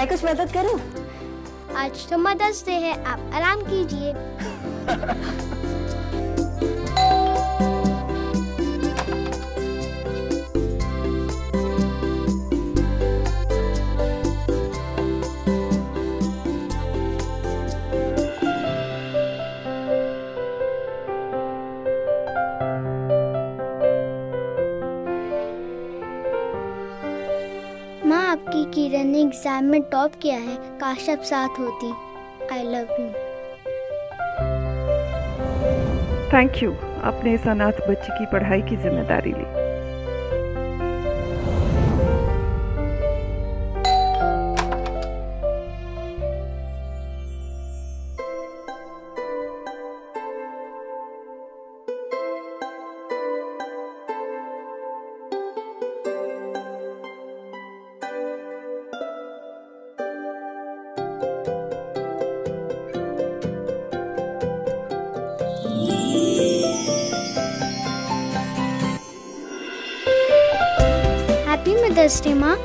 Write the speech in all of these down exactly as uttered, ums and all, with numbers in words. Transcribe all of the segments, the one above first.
मैं कुछ मदद करूं? आज तो मदर्स डे है, आप आराम कीजिए। माँ, आपकी किरण ने एग्जाम में टॉप किया है, काश आप साथ होती। I love you. Thank you, आपने इस अनाथ बच्ची की पढ़ाई की जिम्मेदारी ली। हैप्पी मदर्स डे माँ।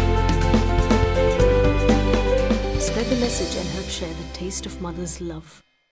Spread the message and help share the taste of mother's love.